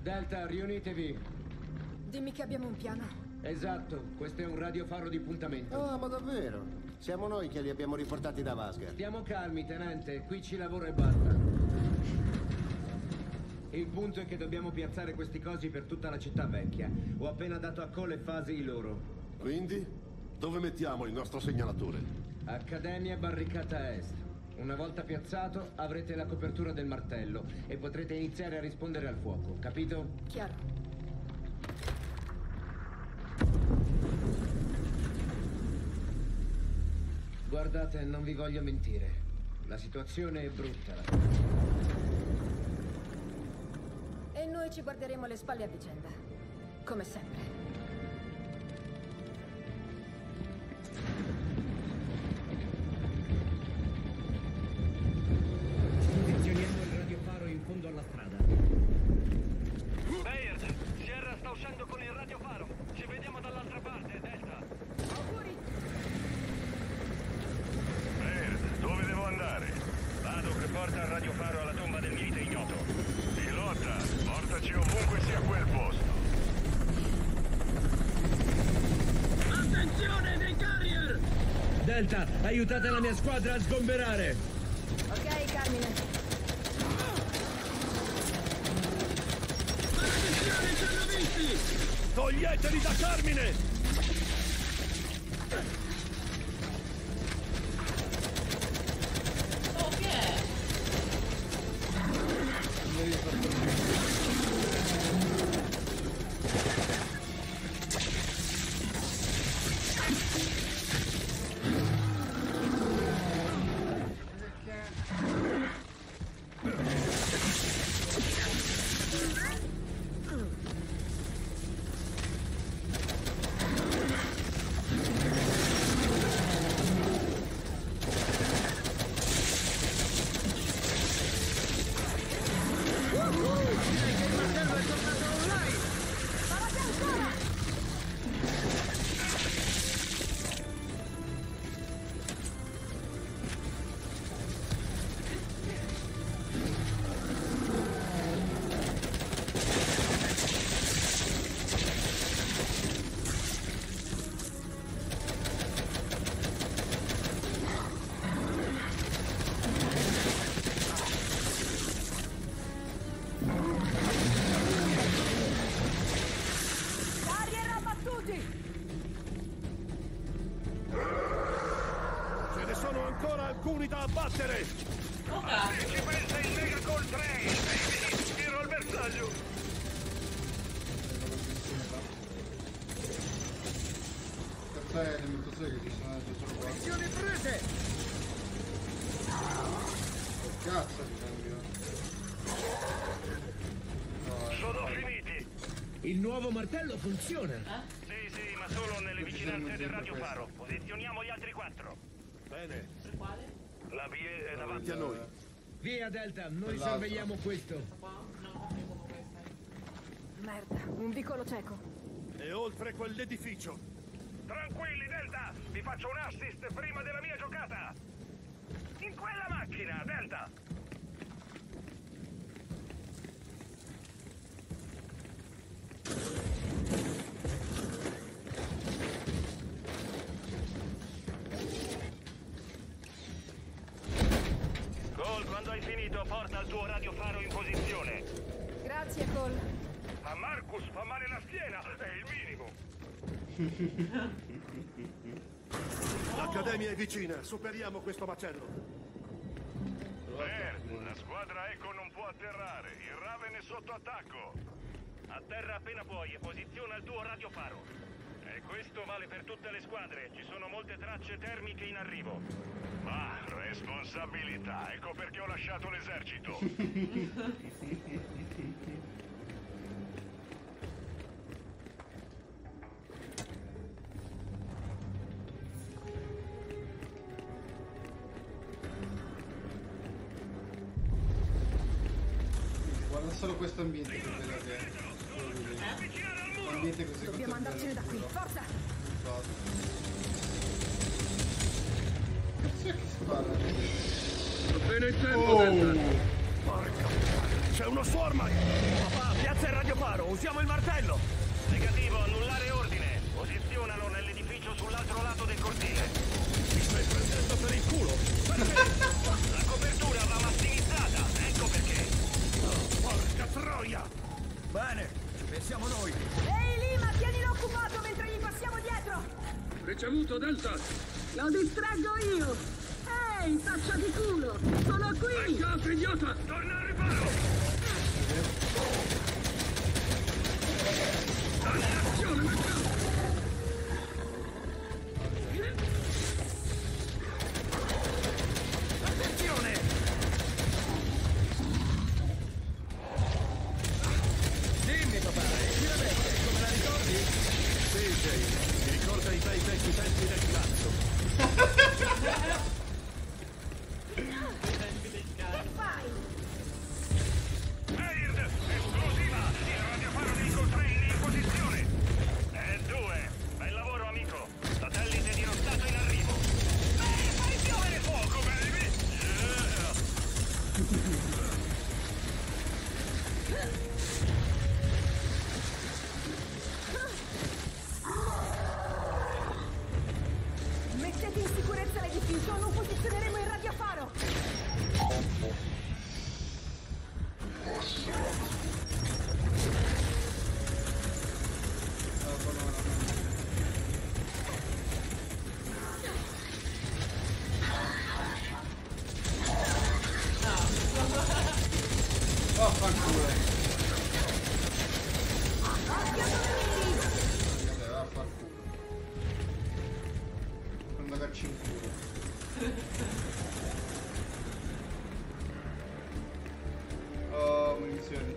Delta, riunitevi. Dimmi che abbiamo un piano. Esatto, questo è un radiofaro di puntamento. Ah, ma davvero? Siamo noi che li abbiamo riportati da Vasgar. Stiamo calmi, tenente. Qui ci lavoro e basta. Il punto è che dobbiamo piazzare questi cosi per tutta la città vecchia. Ho appena dato a Cole e Fasi i loro. Quindi? Dove mettiamo il nostro segnalatore? Accademia barricata est. Una volta piazzato avrete la copertura del martello e potrete iniziare a rispondere al fuoco, capito? Chiaro. Guardate, non vi voglio mentire. La situazione è brutta. E noi ci guarderemo alle spalle a vicenda. Come sempre. Posizioniamo il radiofaro in fondo alla strada. Bayard, Sierra sta uscendo con il radiofaro. Ci vediamo dall'altra parte, Delta. Auguri! Bayard, dove devo andare? Vado che porta il radiofaro alla tomba del milite ignoto. Pilota, portaci ovunque sia quel posto. Attenzione dei carrier! Delta, aiutate la mia squadra a sgomberare! Ok, Carmine. Maledizione, ci hanno visti! Toglieteli da Carmine! Carrier abbattuti! Ce ne sono ancora alcuni da abbattere! Ci pensa il Mega Call 3! Tiro al bersaglio! Caffè, nel motosegno che sono andato solo qua. Missioni prese! Che cazzo di cambio? Sono finiti! Il nuovo martello funziona! Sì, ma solo nelle vicinanze del radiofaro. Posizioniamo gli altri 4. Bene, La via è davanti a noi. Via, Delta, noi Quell'altro. sorvegliamo questo. Merda, un vicolo cieco. E oltre quell'edificio. Tranquilli, Delta! Vi faccio un assist prima della mia giocata! In quella macchina, Delta! Cole, quando hai finito, porta il tuo radiofaro in posizione. Grazie, Cole. A Marcus fa male la schiena, è il minimo. L'Accademia è vicina, superiamo questo macello. La squadra Echo non può atterrare, il Raven è sotto attacco. Atterra appena puoi e posiziona il tuo radiofaro. E questo vale per tutte le squadre, ci sono molte tracce termiche in arrivo. Ma responsabilità, ecco perché ho lasciato l'esercito. Guarda solo questo ambiente che bello che è. L'ambiente così. Dobbiamo andarcene da qui, forza! Cazzo è che spara? Appena in tempo, Delta! Porca puttana, c'è un uno swarm! Papà, piazza il radiofaro, usiamo il martello! Negativo, annullare ordine. Posizionalo nell'edificio sull'altro lato del cortile. Mi stai prendendo per il culo? Perché? La copertura va massimizzata, ecco perché. Oh, porca troia! Bene, pensiamo noi. Ehi, Lima, tienilo occupato mentre gli passiamo dietro! Ricevuto, Delta. Lo distraggo io! Ehi, faccia di culo! Sono qui! Back up, idiota! Torna al riparo! Azione, back up! Attenzione! Dimmi, papà, e la vecchia, come la ricordi? Sì, Jay, mi ricorda i bei vecchi tempi del cazzo. Che fai? Baird, esplosiva! Il radiofaro dei Coltrane in posizione! E 2, bel lavoro, amico! Satellite dirottato in arrivo! Fai piovere fuoco, baby! Mettete in sicurezza l'edificio, non posizioneremo il radiofaro! Vaffanculo. Occhio dove miri! Vabbè, vaffanculo. Prendo cacci in culo. Oh, munizioni.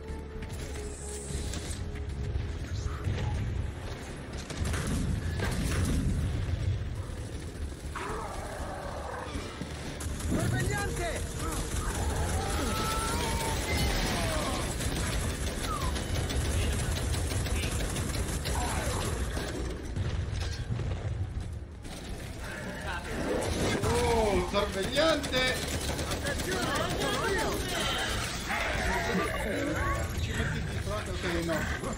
Sorvegliante! Oh, sorvegliante! Ci metti di fronte o sei no?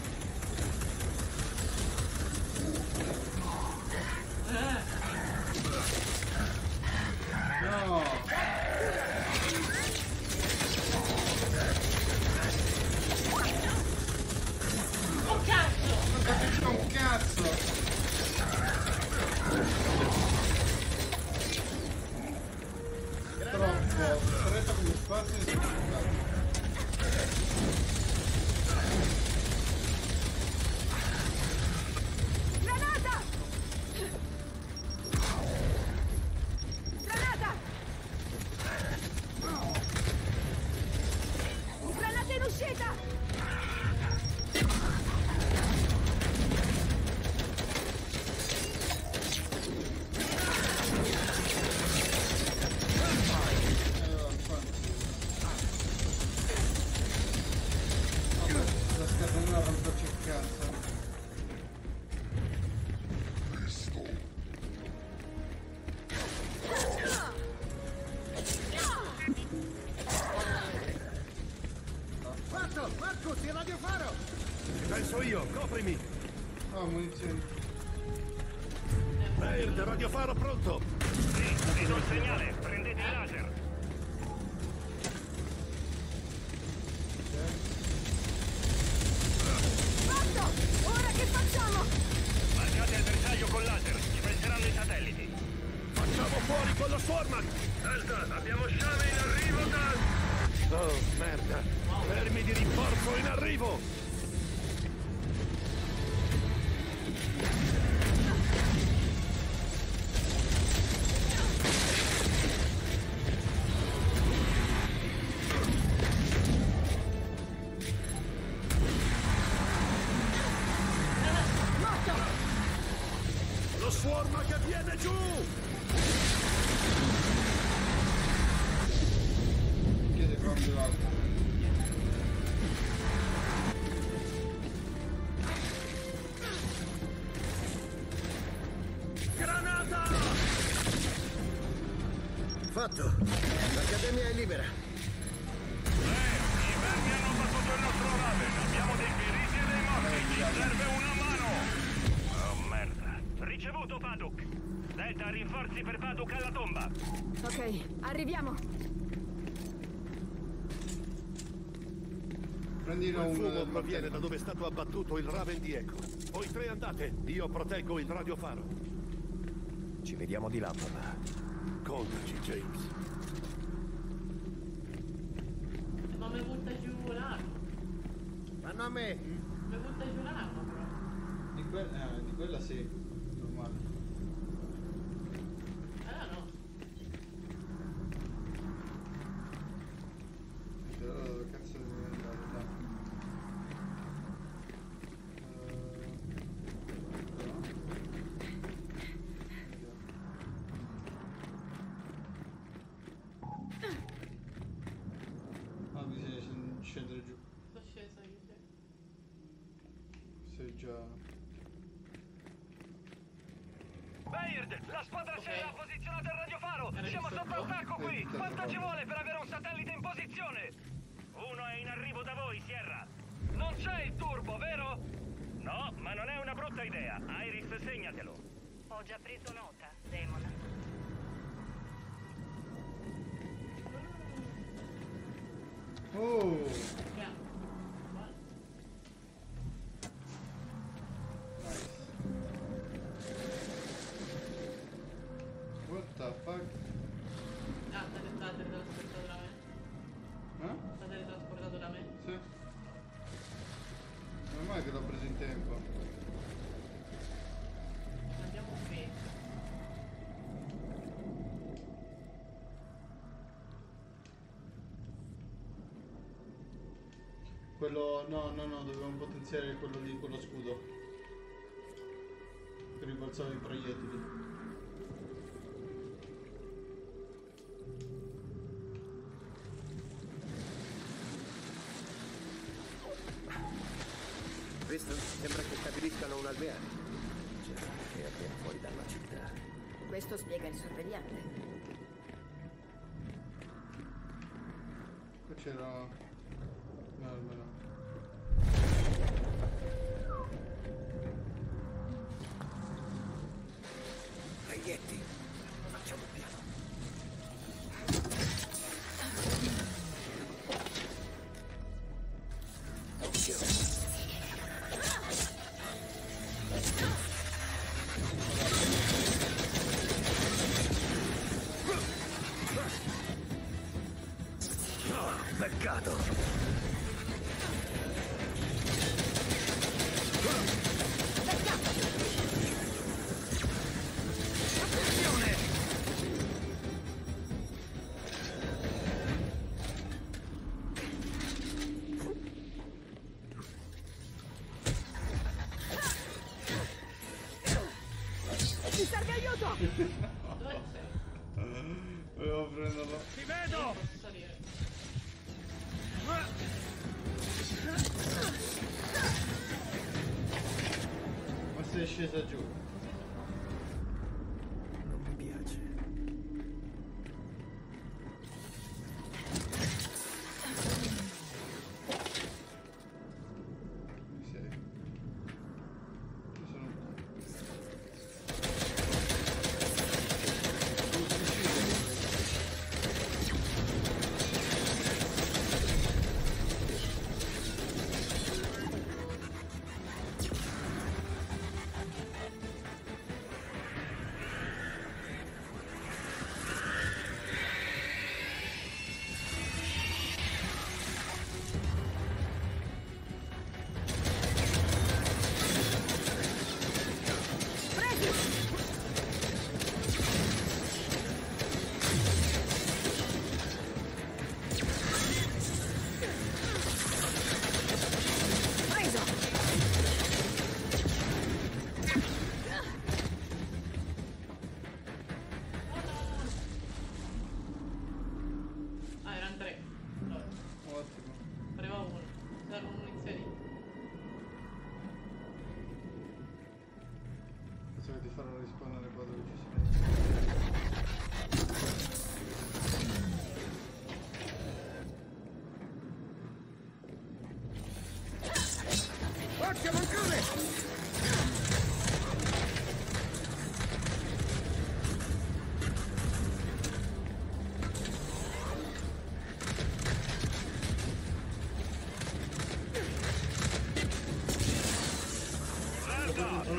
No! Oh cazzo! Non capisco un cazzo! Troppo! Stretta come spazio e sfruttato. Granata! Granata! Granata in uscita! La scatenella romperci il cazzo. Fatto! Marcus, il radiofaro! Penso io, coprimi! Oh, munizioni. Baird, radiofaro pronto! Sì, vi do il segnale, prendete il laser! Fatto! Ora che facciamo? Marcate il bersaglio con laser, ci penseranno i satelliti! Facciamo fuori quello swarm! Delta, abbiamo sciame in arrivo da... Oh, merda! Fermi di rinforzo in arrivo! Lo swarm che viene giù! Chiede quando l'altro. Granata! Fatto! L'accademia è libera! I vermi Delta, rinforzi per Baduk alla tomba. Ok, arriviamo. Prendino Il uno fumo del proviene martello. da dove è stato abbattuto il Raven di Echo. Voi tre andate, io proteggo il radiofaro. Ci vediamo di là, papà. Contaci, James. Ma mi butta giù l'arma. Vanno a me. Mi butta giù l'arma, però. Di quella sì, normale. No. Allora dove cazzo devo andare? Là. Ah, bisogna scendere giù. Sto scesa io, sì. Sei già... Bayard, la squadra Ok. Sierra ha posizionato il radiofaro. Siamo sotto attacco qui. Quanto ci vuole per avere un satellite in posizione? Uno è in arrivo da voi, Sierra. Non c'è il turbo, vero? No, ma non è una brutta idea. Iris, segnatelo. Ho già preso nota, Demon. Oh! Yeah. What the fuck? Ah, state teletrasportato da me. Eh? State teletrasportato da me. Sì. Non è mai che l'ho preso in tempo. Andiamo qui. Quello... no, dovevamo potenziare quello lì, quello scudo. Per rimbalzare i proiettili. Visto? Sembra che stabiliscano un alveare. Già, è appena fuori dalla città. Questo spiega il sorvegliante. Qua c'era... no, almeno. Proietti. Facciamo un piano. Peccato. Ci serve aiuto! Dove sei? Volevo prenderlo. Ti vedo! Posso salire? Ma sei scesa giù. Non mi piace. Mi sei. Io sono... Ah, erano tre. Allora, Ottimo. prima uno. Servono munizioni. Penso che ti farò rispondere qua dove ci sei. Occhio, Moncone!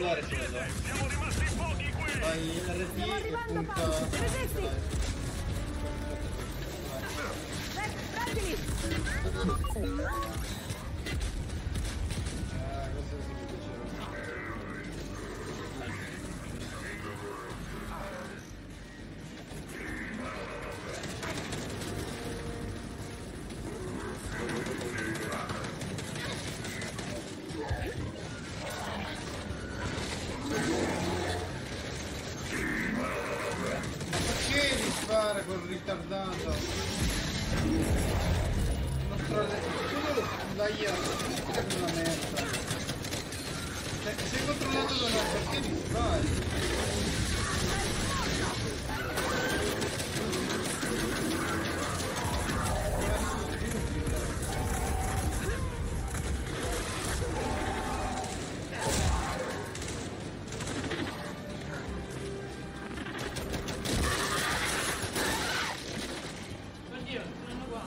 cellulare ce l'ho. Siamo rimasti pochi qui! Fai RT Stiamo e arrivando, punta... Paolo! Resisti! Prendili! Questo mi piaceva. Perché mi spara quel ritardato? Dai, che una merda. Sei controllato da noi, perché mi spari? Oddio, sono qua.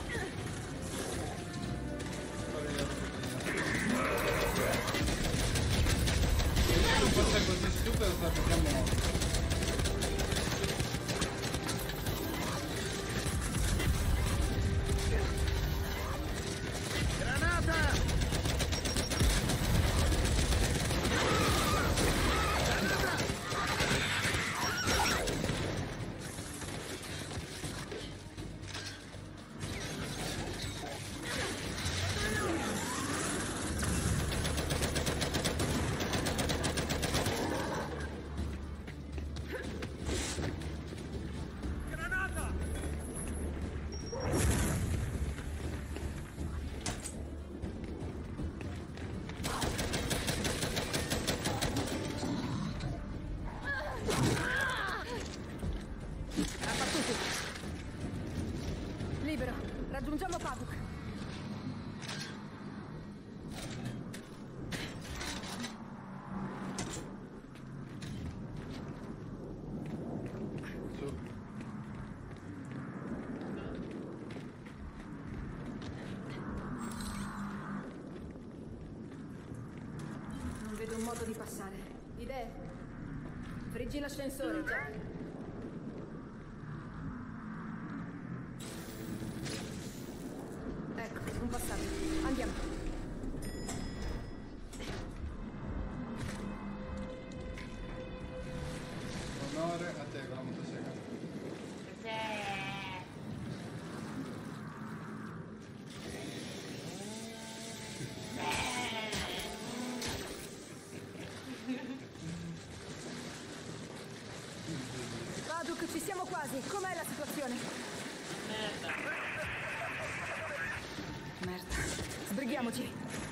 Non fosse così stupido sarebbe già morto. Abbattuti! Libero! Raggiungiamo Paduk! Su. Non vedo un modo di passare. Idee? Friggi l'ascensore, Jack. Ecco, un passaggio. Andiamo. Onore a te con la motosega. Paduk, ci siamo quasi. Com'è la situazione? Merda. Merda. Sbrighiamoci.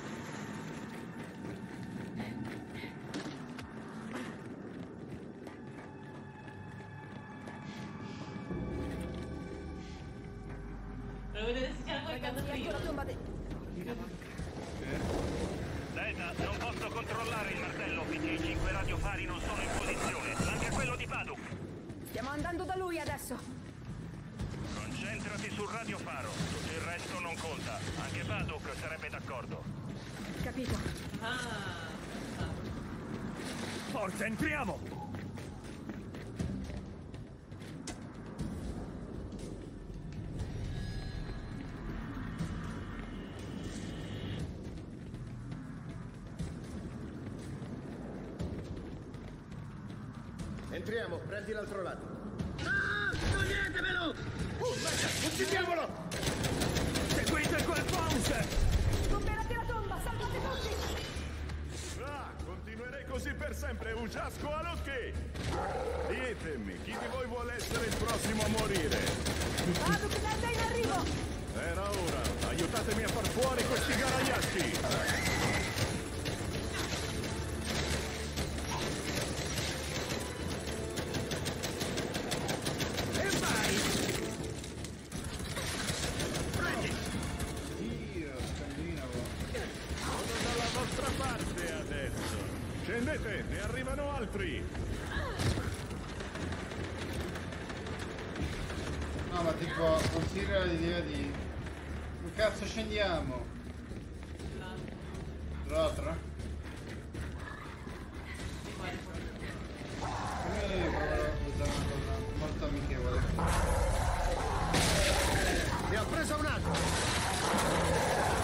Devo vedere se c'è qualcosa Ragazzi, ecco la prima. tomba Data, non posso controllare il martello finché i 5 radiofari non sono in posizione. Anche quello di Paduk. Stiamo andando da lui adesso. Concentrati sul radiofaro. Tutto il resto non conta. Anche Paduk sarebbe d'accordo. Capito. Ah. Forza, entriamo! Entriamo, prendi l'altro lato. Toglietemelo! Uccidiamolo! Seguite quel bouncer! Liberati la tomba, salvate tutti! Ah, continuerei così per sempre, Uciasco Aluski! Ditemi, chi di voi vuole essere il prossimo a morire? Paduk, Delta in arrivo! Era ora, aiutatemi a far fuori questi garagliaschi! Dio, scandinavo. Sono dalla vostra parte adesso! Scendete, ne arrivano altri! No, ma tipo, considera l'idea di... Dove cazzo scendiamo? L'altra? molto amichevole. Ne ho preso un altro!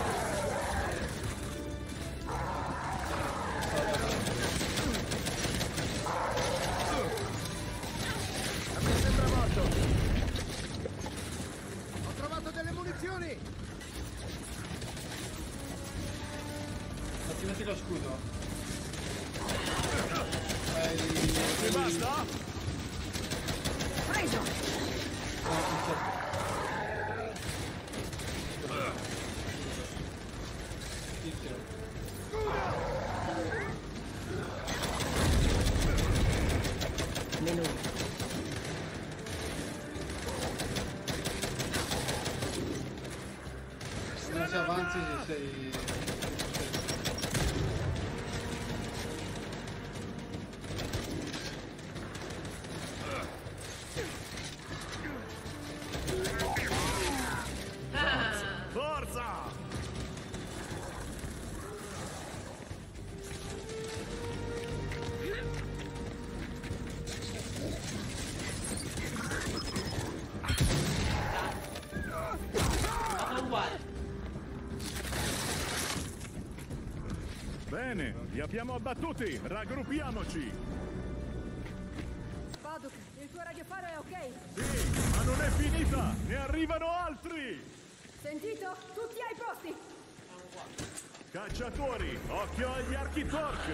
A me sembra morto! Ho trovato delle munizioni! Attivati lo scudo. Ti basta? Preso! Se avanzi sei... Forza! Bene, li abbiamo abbattuti, raggruppiamoci! Baduk, il tuo radiofaro è ok? Sì, ma non è finita! Ne arrivano altri! Sentito? Tutti ai posti! Cacciatori, occhio agli archi Torque!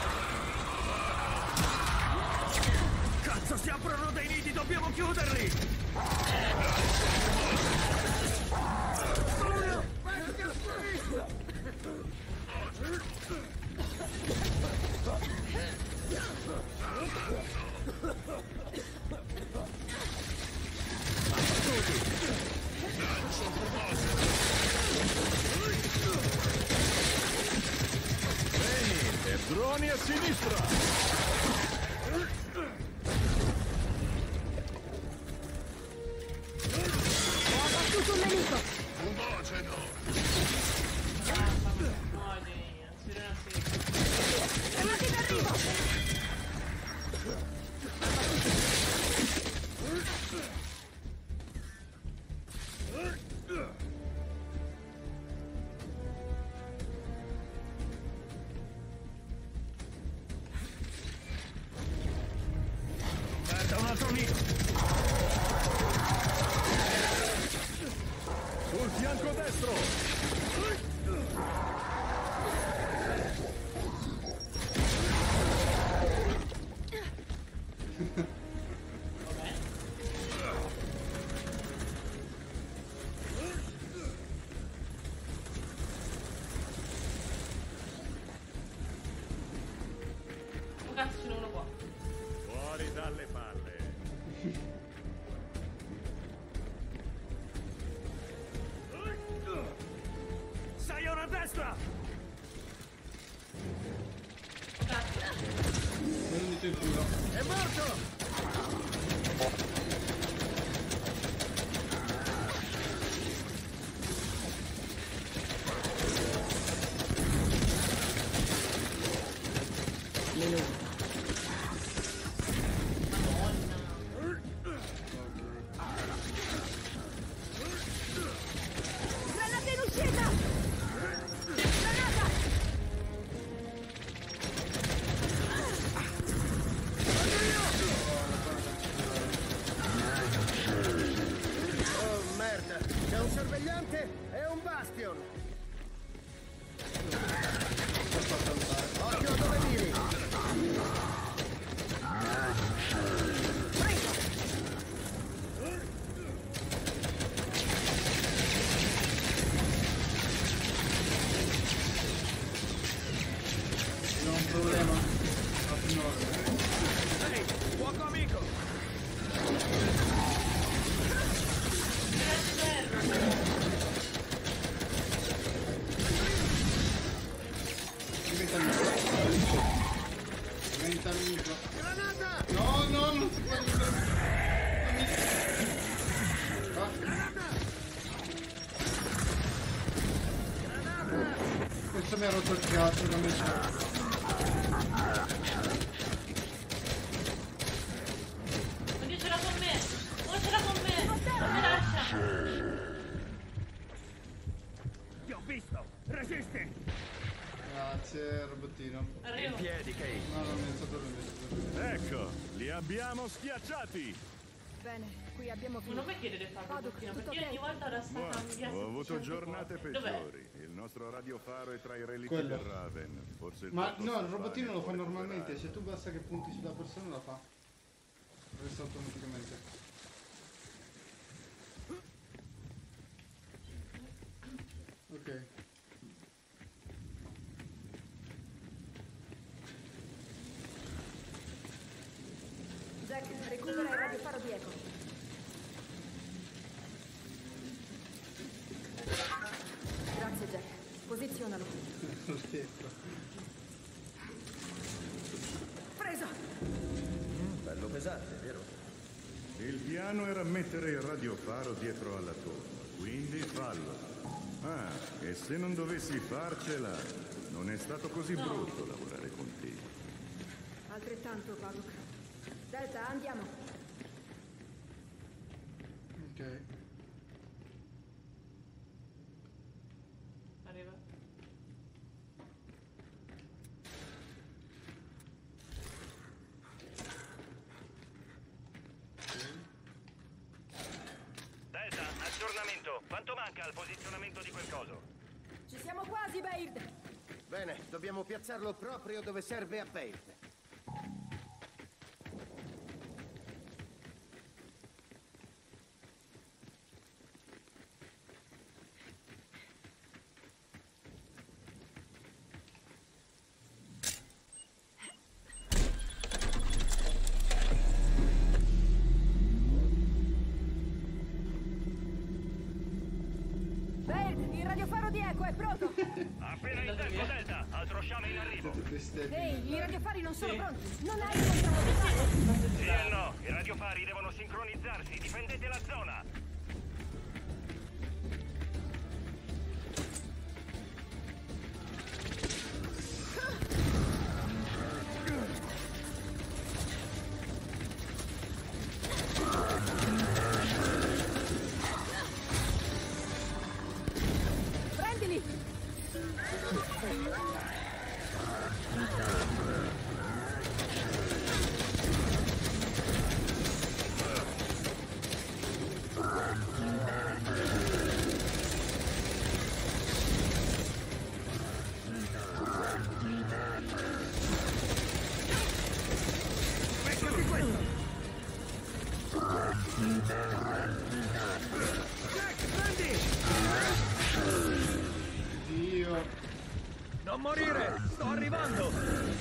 Cazzo, si aprono dei nidi, dobbiamo chiuderli! Bene, droni a sinistra! Ho abbattuto un nemico! Fermati d'arrivo! Merda, un altro nido! Sul fianco destro! Cazzo, ce n'è uno qua. Fuori dalle palle! Sei a una destra! Non dito in culo. È morto! Granata in uscita! Granata! Oh, merda! C'è un sorvegliante e un bastion! Occhio a dove miri! Non ho un problema. Ehi, fuoco amico! Diventa amico. Diventa amico. Granata! No, no, non si può dire. Questo mi ha rotto il cazzo, non mi sa. Ti ho visto! Resisti! Grazie, robottino. Arrivo. In piedi, Kate. No, non mi è stato lui. Ecco, li abbiamo schiacciati. Bene, qui abbiamo Ma finito. non mi chiede di fare il Vado, robottino, tutto perché io ok? ogni volta ora sta Buono, cambiando. ho avuto giornate Dov'è? peggiori. Il nostro radiofaro è tra i relitti Quello. del Raven. Forse il Ma tuo no, il posto robottino lo fa può normalmente, recuperare. se tu basta che punti sulla persona la fa. Resta automaticamente. Ok. Jack, recupera il radiofaro di Echo. Grazie, Jack. Posizionalo. Lo scherzo. Preso! Bello pesante, vero? Il piano era mettere il radiofaro dietro alla torre, quindi fallo. Ah, e se non dovessi farcela, non è stato così brutto lavorare con te. Altrettanto, Paduk. Delta, andiamo. Ok. Arriva. Delta, aggiornamento. Quanto manca al posizionamento di quel coso? Ci siamo quasi, Baird. Bene, dobbiamo piazzarlo proprio dove serve a Baird. Baird, il radiofaro di Echo è pronto. Appena in tempo, Delta. Altro sciame in arrivo. Tutte queste Ehi, i radiofari non sono Sì. pronti. Non hai controllo. Sì e no, i radiofari devono sincronizzarsi. Difendete la zona. Prendili. Beccati questo! Jack, prendi! Dio. Non morire! Sto arrivando!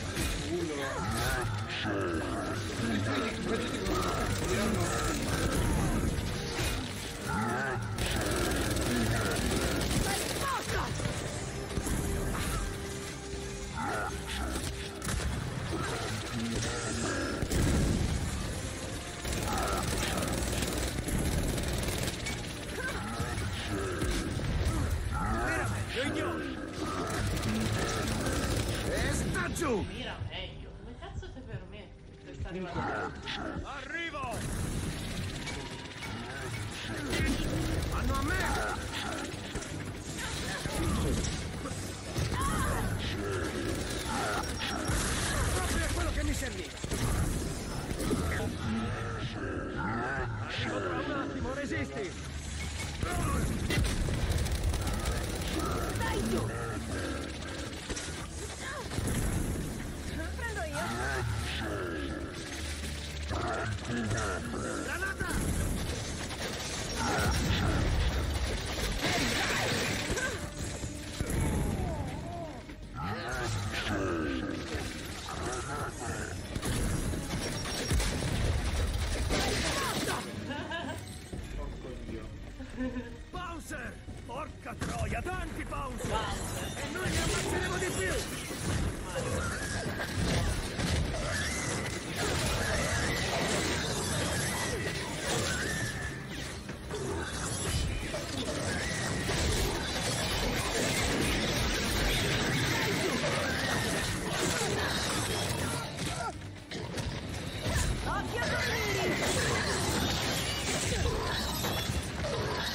Vedete come tirano. Lo ignori! E sta giù! Mira meglio. Come cazzo ti permetti? Se sta arrivando. Arrivo! Vanno a me! Proprio quello che mi serviva! Arrivo tra un attimo, resisti! Dai giù. Prendo io. Granata! Bouncer! Porca troia, tanti bouncer! E noi ne ammazzeremo di più! Occhio ai neri.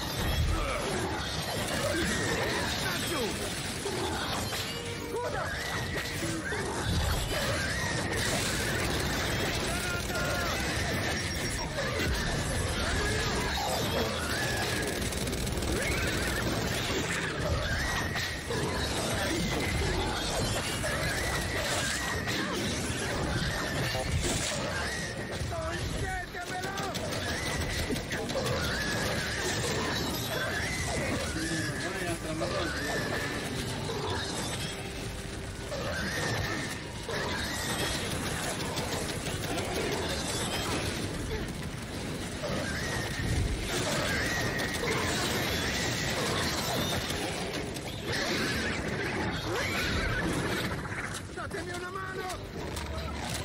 Datemi una mano!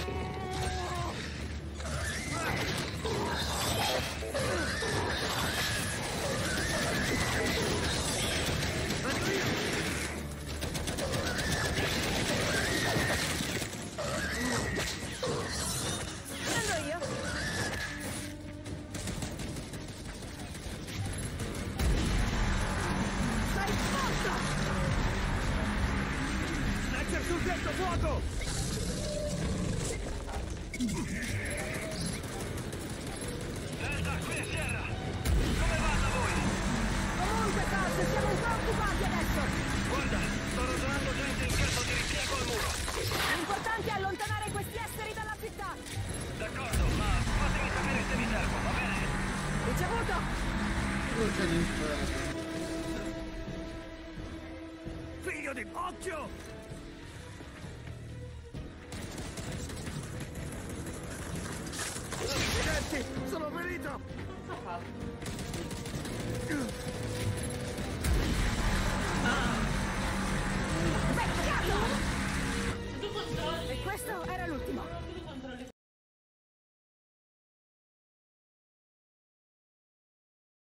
Prendo io. Stai sotto! Snatcher sul tetto, fuoco! Delta, qui è Sierra! Come va da voi? Comunque, cazzo, siamo un po' occupati adesso. Guarda, sto rotolando gente in caso di ripiego al muro. L'importante è allontanare questi esseri dalla città. D'accordo, ma fatemi sapere se vi servo, va bene? Ricevuto! Porca d'inferno. Figlio di... Occhio! Accidenti! Sono ferito! Cosa ha fatto?